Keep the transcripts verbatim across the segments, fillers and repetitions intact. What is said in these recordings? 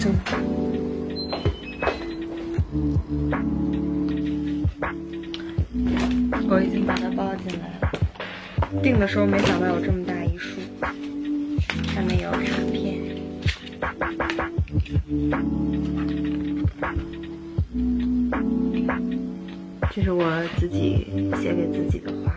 正。我已经把它包进来了。订的时候没想到有这么大一束，上面有卡片。这是我自己写给自己的话。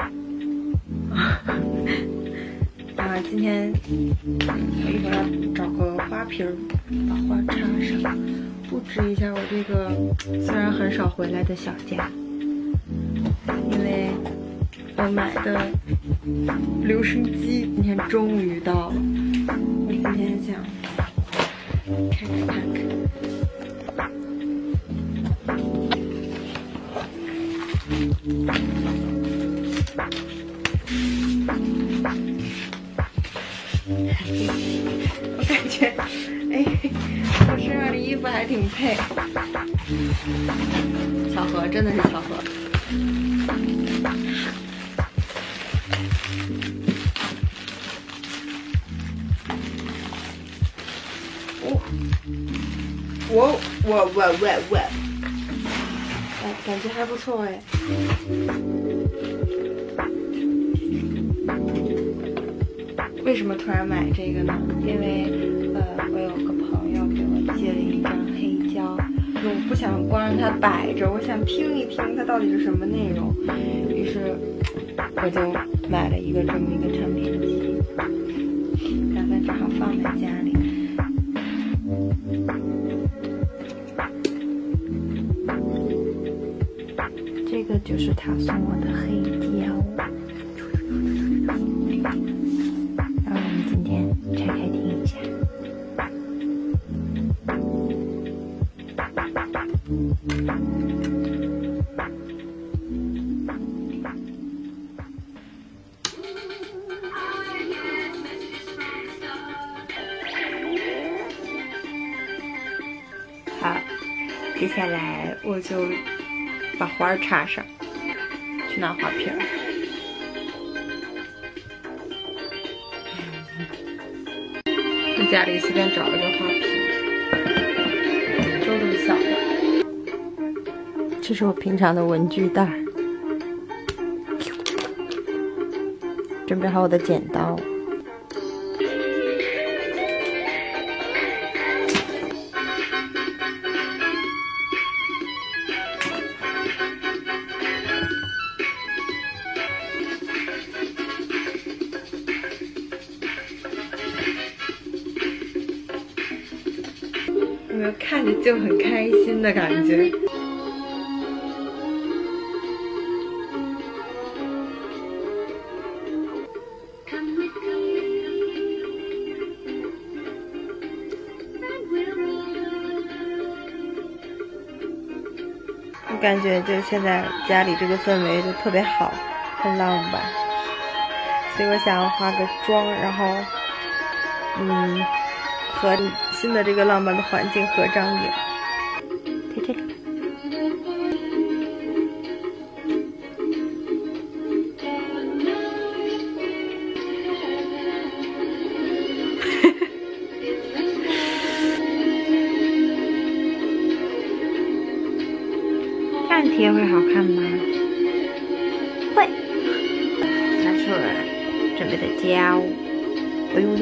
啊，今天我一会儿要找个花瓶儿，把花插上，布置一下我这个虽然很少回来的小家。因为我买的留声机今天终于到了，我今天想开开看看。我感觉，哎，我身上的衣服还挺配。巧合，真的是巧合。我我我我我，哎，感觉还不错哎。为什么突然买这个呢？因为呃，我有个朋友给我借了一张黑胶，我不想光让它摆着，我想听一听它到底是什么内容。于是我就买了一个这么一个唱片机，打算正好放在家里。这个就是他送我的黑胶，让我们今天拆开听一下。好，接下来我就把花插上，去拿花瓶儿。在家里随便找了个花瓶，就这么小的。这是我平常的文具袋。准备好我的剪刀。有没有看着就很开心的感觉？我感觉就现在家里这个氛围就特别好，很浪漫，所以我想要化个妆，然后，嗯。和新的这个浪漫的环境合张影，在这里。这样贴会好看吗？会。拿出来准备的胶，哎呦呦。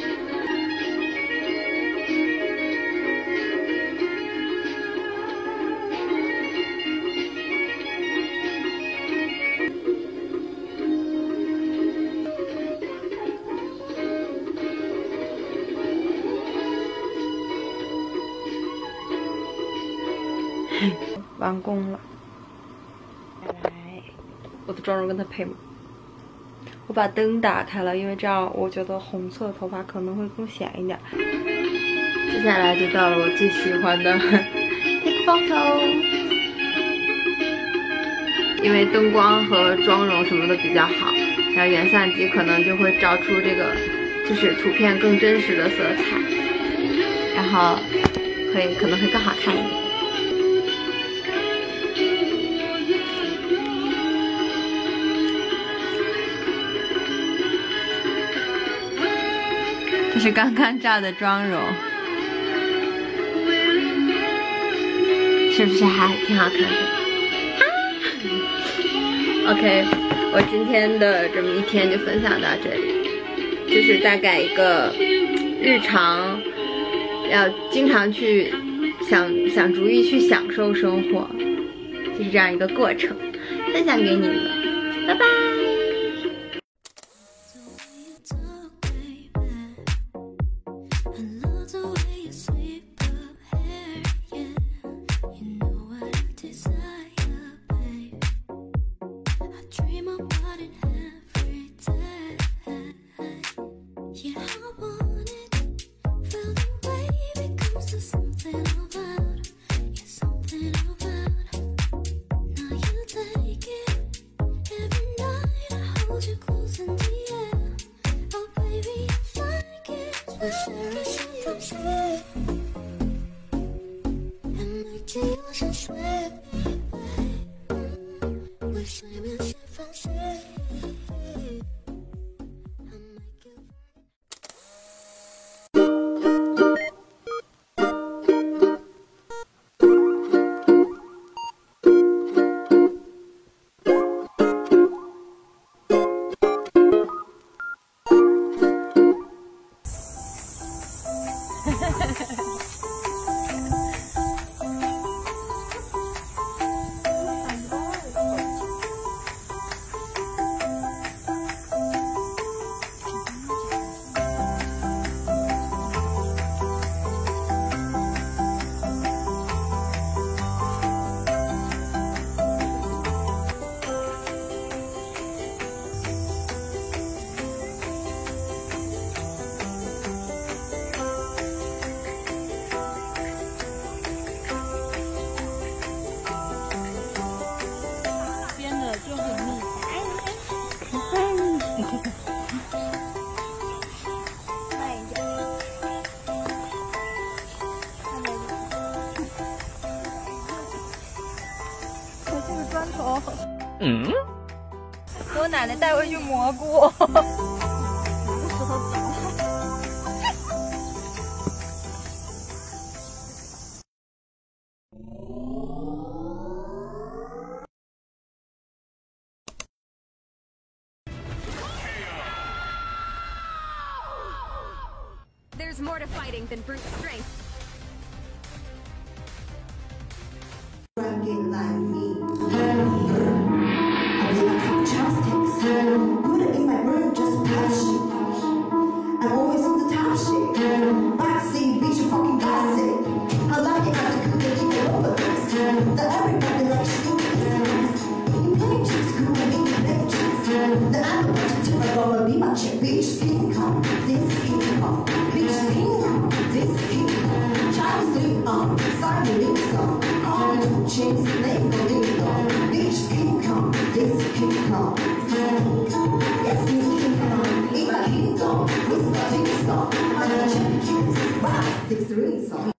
完工了，来，我的妆容跟它配吗？我把灯打开了，因为这样我觉得红色的头发可能会更显一点。接下来就到了我最喜欢的 take photo， 因为灯光和妆容什么的比较好，然后原相机可能就会照出这个就是图片更真实的色彩，然后会可能会更好看一点。这是刚刚照的妆容， 是不是还挺好看的？啊 OK， 我今天的这么一天就分享到这里，就是大概一个日常，要经常去想想主意去享受生活，就是这样一个过程，分享给你们，拜拜。 嗯， 给我奶奶带回去蘑菇。什么时候走 ？There's more to fighting than brute strength. Ranking like me. I did my cup chopsticks. Put it in my room, just touch it. I'm always on the top shit. Backseat, bitch, you fucking classic. I like it after cooking, keep it over this. The everybody likes you, this. You play chicks, cool, and you play chicks. The I'm about to tell her, be my chick, bitch, skin come, this skin come. Bitch, skin come, this skin come. Child sleep on, side the links on. Call me two chicks, they go ding dong. Bitch, skin come, this skin come. Yes, this skin come. In my kingdom, whisper, ding dong. I'm a champion, five, six rings on.